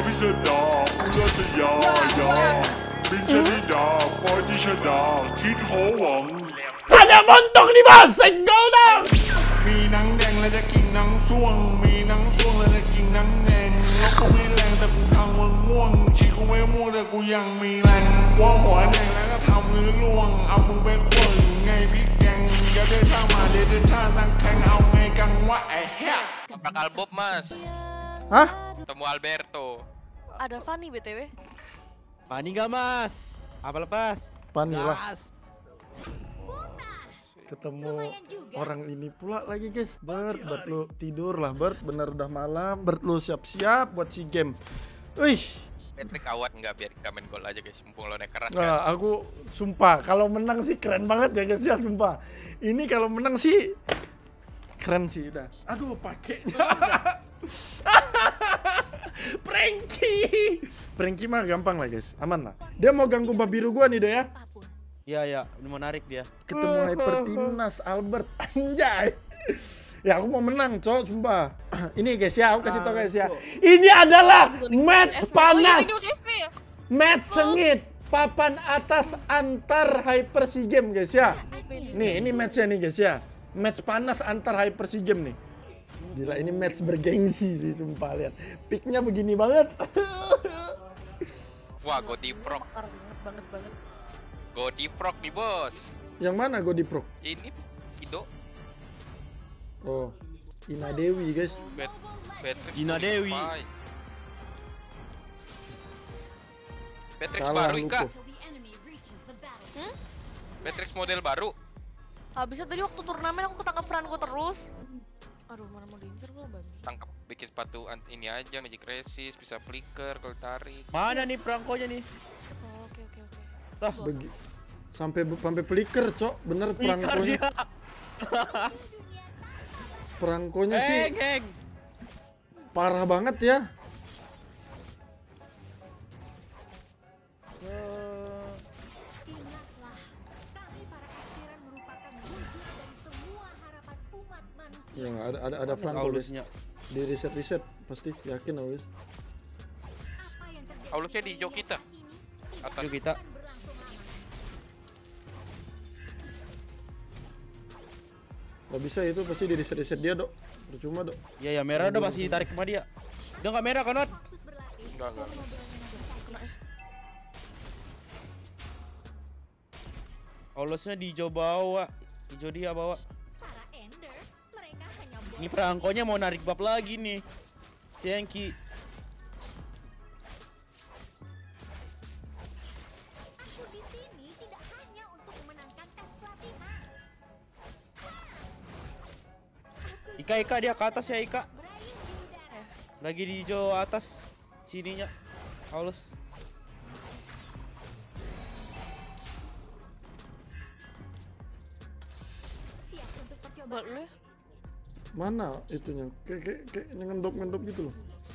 sedap, ular seya-ya. Bincang poti sedap, kit hoang. Ada montok nih bos, senggol dong. มีหนังแดงแล้วจะกินหนังส่วงมีหนังส่วงแล้วจะกินหนังแดงแล้วกูไม่แรงแต่กูทำมึงม่วงชีกูไม่ม่วงแต่กูยังมีแรงว่าหัวแดงแล้วก็ทำลื้อล่วงเอามึงไปขวนไงพี่แกงอย่าเดินทางมาเดินทางตั้งแข่งเอาไงกังวะไอ้เหี้ย Bakal Bob mas. Hah? Temu Alberto. Ada Fanny BTW. Pani nggak mas? Apa lepas? Pani lah. Gas. Ketemu orang ini pula lagi guys. Bert lu tidur lah Bert, bener udah malam. Bert lu siap-siap buat si game. Wih. Patrick awat nggak biar kita main gol aja guys. Mumpung lo keras kan. Nah, aku sumpah kalau menang sih keren banget ya guys ya, sumpah. Ini kalau menang sih keren sih udah. Aduh, pakainya. Pranky mah gampang lah guys, aman lah. Dia mau ganggu babiru gua nih do ya. Iya ya, udah mau narik dia. Ketemu Hyper Timnas Albert anjay. Ya aku mau menang cok, sumpah. Ini guys ya, aku kasih tau guys ya. Ini adalah match panas. Match sengit papan atas antar Hyper SEA Games guys ya. Nih, ini matchnya nih guys ya. Match panas antar Hyper SEA Games nih. Gila, ini match bergengsi sih sumpah, lihat. Picknya begini banget. Wah, Godiprok. Banget. Godiprok nih bos. Yang mana Godiprok? Ini Ido. Oh, Ina Dewi guys. Patrick Gina Dewi. Patrick Kalah baru lupa. Ika. Patrick model baru. Habisnya tadi waktu turnamen aku ketangkap Franco terus. Aduh, mana mau diincer gua bang. Tangkap bikin sepatu ini aja magic resist, bisa flicker kalau tarik. Mana nih perangkonya nih? Oh, oke. Lah, Sampai flicker cok, bener perangkonya. dia. Perangkonya sih Heng. parah banget ya. Ya ada Franco guys. Di reset pasti yakin guys. Aulusnya di hijau kita. Atas. Yuk kita. Gak bisa itu pasti di reset dia dok. Percuma dok. Ya merah udah masih ditarik sama dia. Dia nggak merah kan, Not? Enggak. Aulusnya di hijau bawah. Hijau dia bawa. Ini perangkonya mau narik bab lagi nih. Yankee. Ika dia ke atas ya Ika. Lagi di hijau atas sininya. Aulus. Buat lu ya? Mana itunya? Kayak ngendop gitu loh.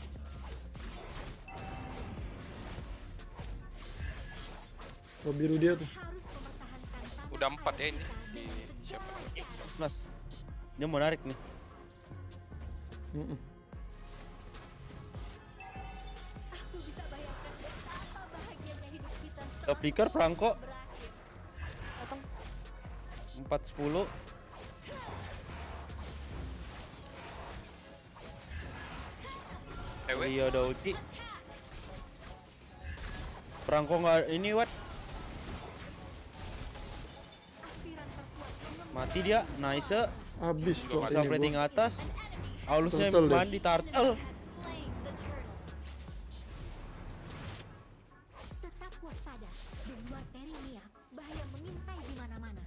Oh, biru dia tuh. Udah 4 ya ini. Di siapa? Mas. Dia mau narik nih. Flicker perangko. Datang. 4-10. Iya udah ulti. Perangko nggak ini what? Mati dia, nice. Habis cok Bisa ini plating gua. atas. Aulusnya Turtle deh. mandi turtle. Tetap waspada, di luar Terenia, bahaya mengintai di mana-mana.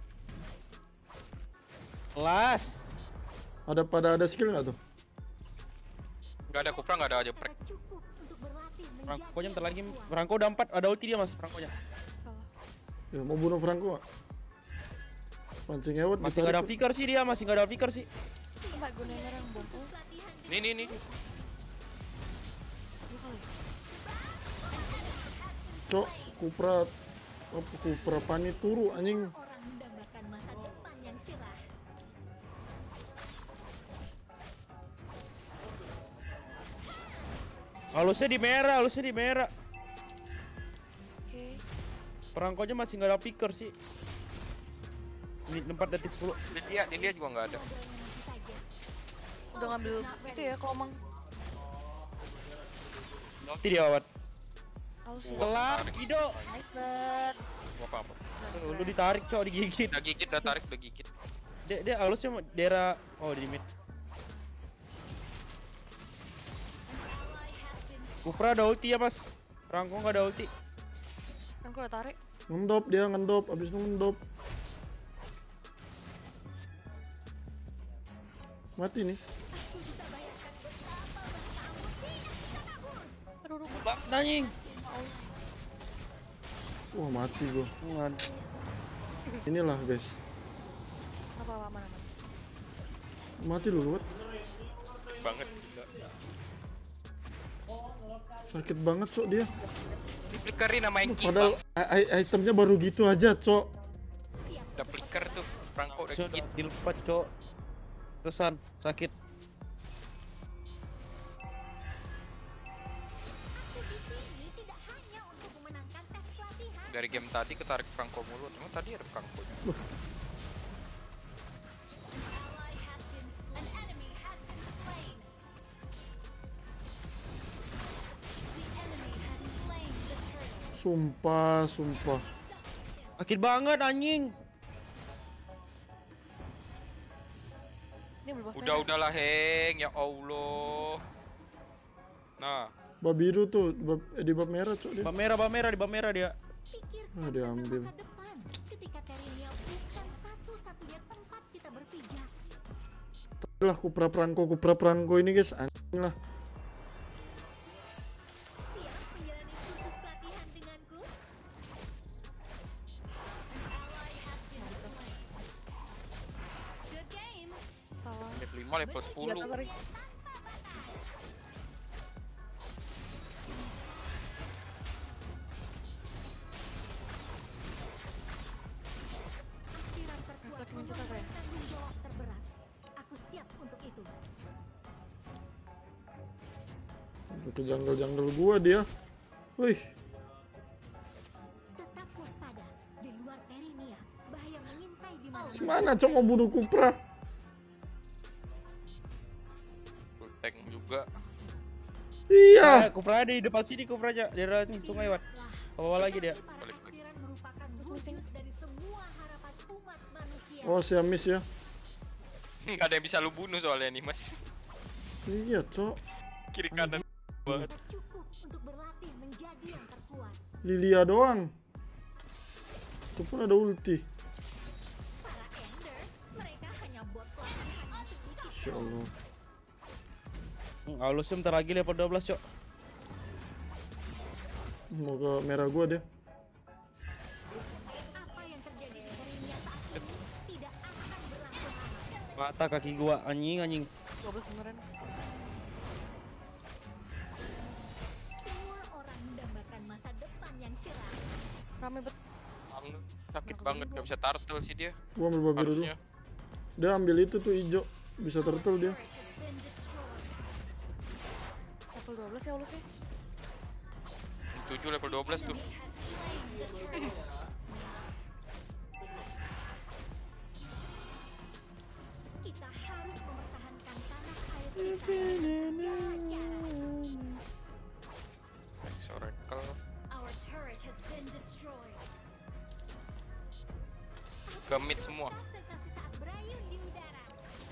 Kelas. Ada skill nggak tuh? Enggak ada Kupra, enggak ada aja prek. Cukup untuk berlatih Perangkonya ntar lagi. Perangko udah 4, ada ulti dia mas perangkonya. Ya, mau bunuh Franco. Pancing ewet. Masih nggak ada flicker sih dia, masih nggak ada flicker sih. Mbak gunain yang bom. Nih. Cok, Kupra Pani turu anjing. orang mendambakan masa depan yang cerah. Halusnya di merah, halusnya di merah. Oke. Perangkonya masih nggak ada picker sih. Menit 4 detik 10. Dia juga nggak ada. Udah ngambil itu ya kelomang. Nanti dia awat. Halus ya. Kelar, Kido. Nice bet. Gua apa-apa. Lu ditarik, cok, digigit. Udah gigit, udah tarik, udah gigit. Dia halusnya daerah di mid. Kupra ada ulti ya, Mas. Rangko nggak ada ulti. Kan gue udah tarik. Ngendop dia, ngendop. Abis itu ngendop. Mati nih. Aduh, Bak, nanying. Wah, mati gua. Inilah, guys. apa mana? Mati lu, Luwet. Banget. Gila. Sakit banget, Cok, dia. Diplickerin sama Enki. Padahal itemnya baru gitu aja, Cok. Udah flicker tuh. Perangko udah Sudah gigit. dilepas, cok. Tesan, sakit. Dari game tadi ketarik perangko mulu. Emang tadi ada perangko. Sumpah. Sakit banget anjing. Ini berubah. Udahlah Heng, ya Allah. Nah, Bab biru tuh, di bab merah, Cok, dia. Bab merah, di bab merah dia. Ah, dia ambil. Ketika Terenia bukan satu-satunya tempat kita berpijak. Lah, kupra perangko ini, guys. Anjing lah. Siap menjalani kursus pelatihan denganku? Good game. Salah. level 5, level 10. Jatuh tarik. Aspiran terkuat Refleks mencet apa ya? membawa tanggung jawab terberat. Aku siap untuk itu. Itu jungle gua dia. Wih, Tetap waspada. Di luar Terenia, bahaya mengintai di mana. mana, Cok, mau bunuh kupra? Full tank juga. Iya. Kufra ada di depan sini, Kufra aja. Daerah ini sungai, Wat. Bawa lagi dia. Para aspiran merupakan wujud dari semua harapan umat manusia. Oh, si miss ya. Nggak ada yang bisa lu bunuh soalnya nih, Mas. Iya, Cok. Kiri kanan banget. Tak cukup untuk berlatih menjadi yang terkuat. Lilia doang. Itu pun ada ulti. Para Ender, mereka hanya bot latihan sedikit. Insya Allah. Halusnya bentar lagi level 12, cok. Mau ke merah gua dia. Apa yang terjadi di Terenia saat ini tidak akan berlangsung lama. Mata kaki gua, anjing. 12 beneran. Semua orang mendambakan masa depan yang cerah. Rame bet. Sakit banget, nggak bisa turtle sih dia. Gua ambil bab biru dulu. Harusnya. Dia ambil itu tuh hijau. Bisa turtle dia. Turret has been destroyed. Level 12 ya halusnya. 7 level 12 tuh. Has slain the turret. Kita harus mempertahankan tanah air kita dengan segala cara. Next Oracle. Our turret has been destroyed. Ke mid semua. Sensasi saat berayun di udara.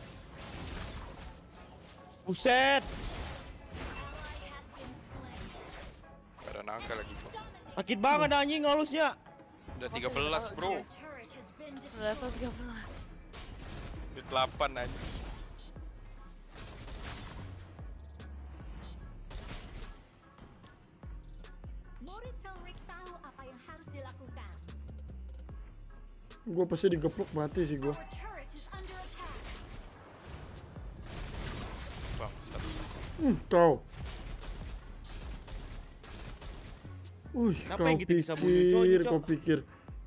Buset. Ally has been slain. Gak ada naga lagi bro. Sakit banget anjing halusnya. Udah 13 bro. Your turret has been Udah level destroyed. 13. Udah 8 aja. Moritz Elric tahu apa yang harus dilakukan. Gua pasti digeplok mati sih gua. Our turret is under attack. Bangsat. Kau. Wih, Kenapa kau yang kita bisa bunuh, Cok? kau pikir.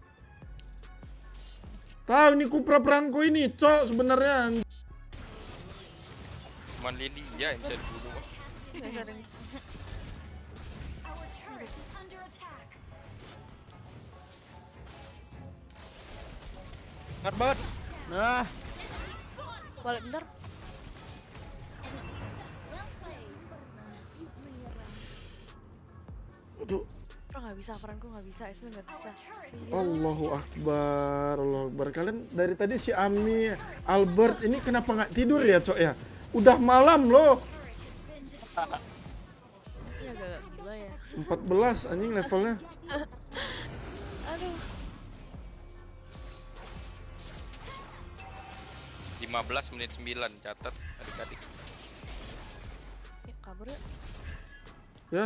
Tahu ini kupra perangko ini, Cok, sebenarnya. Cuman Lily ya yang bisa dibunuh. Nggak ada yang Hard banget. Nah, Balik bentar. Aduh. Bro nggak bisa, Franco nggak bisa, Esme nggak bisa. Allahu Akbar, Allahu Akbar. Kalian dari tadi si Ami, Albert ini kenapa nggak tidur ya, Cok ya? Udah malam loh. Ini agak gila ya. 14 anjing levelnya. Aduh. 15 menit 9 catat adik-adik. Ya, kabur ya. Ya.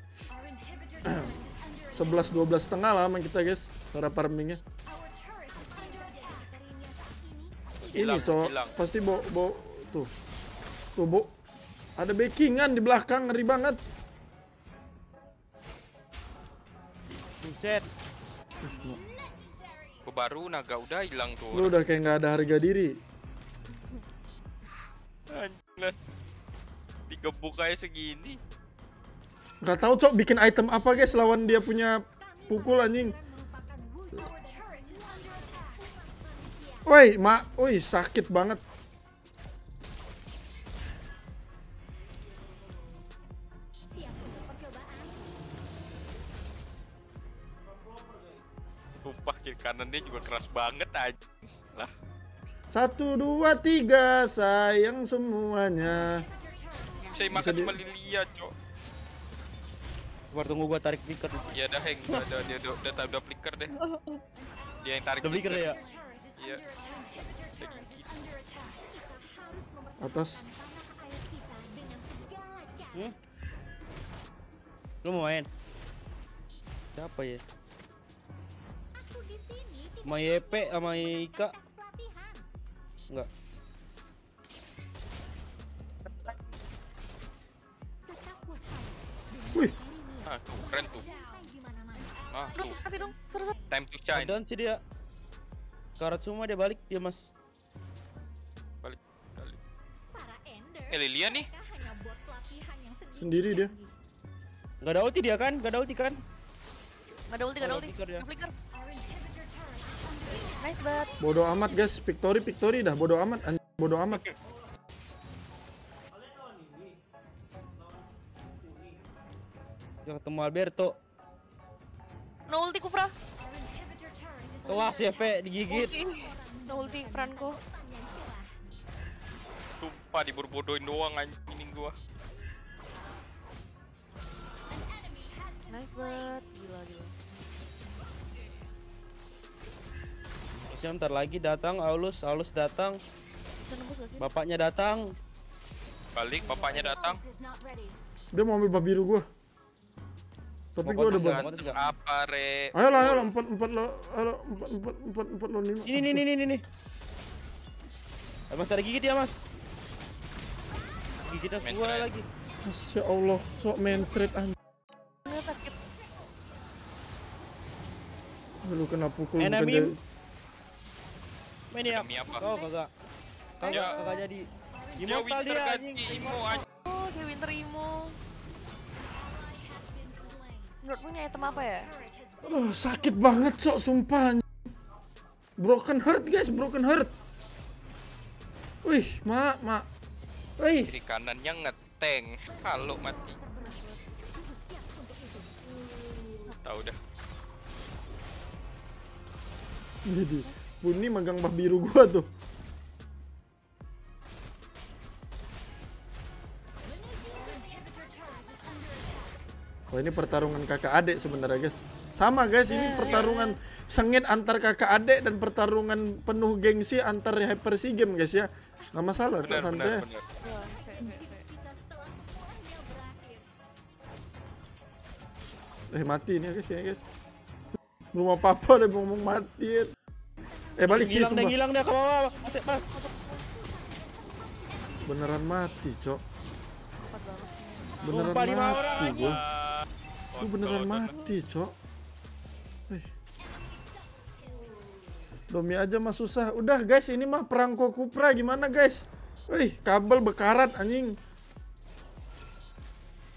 11-12 setengah lah sama kita guys, cara farmingnya. Ini Cok, pasti bo tuh. Tuh Bo. Ada backingan di belakang, ngeri banget. buset. Gua baru naga udah hilang tuh. Lu udah kayak nggak ada harga diri. Anjir. Digebuk kayak segini. Nggak tahu Cok bikin item apa guys lawan dia punya pukul anjing. Woi, Mak. Woi, sakit banget. Sumpah kiri kanan dia juga keras banget aja. Lah. 1, 2, 3, sayang semuanya. Saya makan cuma Lilia, Cok. Sabar tunggu gua tarik flicker. Iya dah, Heng. Udah flicker deh. Dia yang tarik Udah flicker ya? Iya. Atas. Lu mau main? Siapa ya? Sama YP sama Ika? Enggak. Wih, Ah, tuh keren tuh. Ah, Aduh, tuh. mati dong. Sorry. Time to shine. Down sih dia. Karat semua dia balik dia Mas. Balik kali. Lilia nih. sendiri dia. Enggak ada ulti dia kan? Enggak ada ulti kan? Nggak ada ulti, nggak ada ulti. Flicker ya. Flicker. Nice banget. Bodoh amat guys, victory dah, bodoh amat, bodoh amat. Dia ketemu Alberto. No ulti Kufra. Kelas YP digigit. Ulti. No ulti Franco. Sumpah diburu-bodohin doang anjing gua. Nice banget. Gila, gila. Siapa ntar lagi datang, Aulus datang, Bisa nembus gak sih? bapaknya datang. Balik, bapaknya datang. Dia mau ambil babiru gua. Tapi gua udah Pokoknya banget. enggak. Apa re? Ayolah, 4 lo, ayo 4 lo 5. Ini. Mas ada gigit ya Mas? Gigitnya Main gua keren. lagi. Masya Allah, sok mencret anjing. Nggak sakit. Lu kena pukul Enemy. bukan jadi. Main ya? Demi apa? Oh kagak. Kagak jadi. Dia Immortal winter dia ganti anjing. Imo anjing. Oh, dia winter imo. Menurutmu ini item apa ya? Aduh, sakit banget sok, sumpah. Broken heart guys, broken heart. Wih, mak. Wih, Kiri kanannya ngeteng. Kalau mati. Tahu dah. jadi Buni megang bah biru gua tuh. Oh, ini pertarungan kakak adik sebenarnya guys. Sama guys, ini pertarungan sengit antar kakak adik dan pertarungan penuh gengsi antar Hyper Sea Game guys ya. Nggak masalah, Cok, santai. Benar. Wah, kayak. Mati nih guys ya guys. Belum apa-apa udah ngomong mati. Balik sih sumpah. Ngilang dia ke bawah. Masuk Mas. Beneran mati, Cok. Cepat banget. Beneran Sumpah, 5 orang mati aja. gua. Lu beneran mati, Cok. Wih. Domi aja mah susah. Udah guys, ini mah perangko Kupra gimana guys? Wih, kabel bekarat anjing.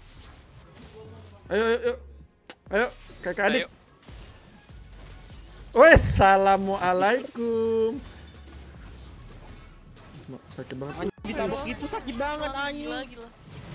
Ayo, kakak adik. Ayo. Wes, assalamualaikum. Sakit banget. Ditabok itu sakit banget anjing. Gila.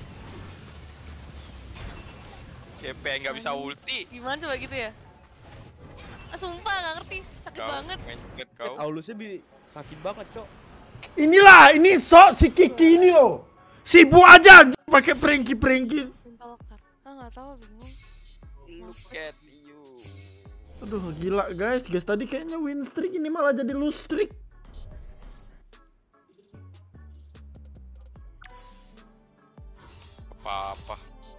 CP nggak bisa ulti. Gimana coba gitu ya? Sumpah nggak ngerti, sakit banget. Mencet kau. Aulusnya sakit banget, Cok. Inilah, ini sok si Kiki ini loh. Sibuk aja pakai pranky. Sumpah lokar. Nggak tahu, bingung. Look at you. Aduh, gila guys tadi kayaknya win streak ini malah jadi lose streak. Apa-apa.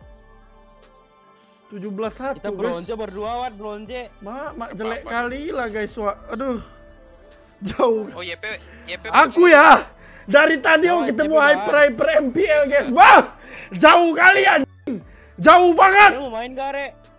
17-1 Kita guys. bronze berdua, bronze. Mak jelek kali lah guys, Aduh. Jauh. Oh YP Aku ya dari tadi mau ketemu hyper MPL guys. Bah! Jauh kali anjing. Jauh banget. Lu mau main gak, Re?